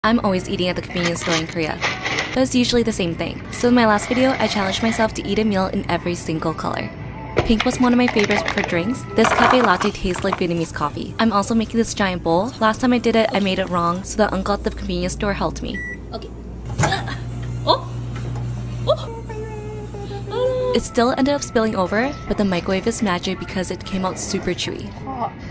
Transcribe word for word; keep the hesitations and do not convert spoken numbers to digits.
I'm always eating at the convenience store in Korea, but it's usually the same thing. So in my last video, I challenged myself to eat a meal in every single color. Pink was one of my favorites for drinks. This cafe latte tastes like Vietnamese coffee. I'm also making this giant bowl. Last time I did it, I made it wrong, so the uncle at the convenience store helped me. Okay. Oh! Oh! It still ended up spilling over, but the microwave is magic because it came out super chewy.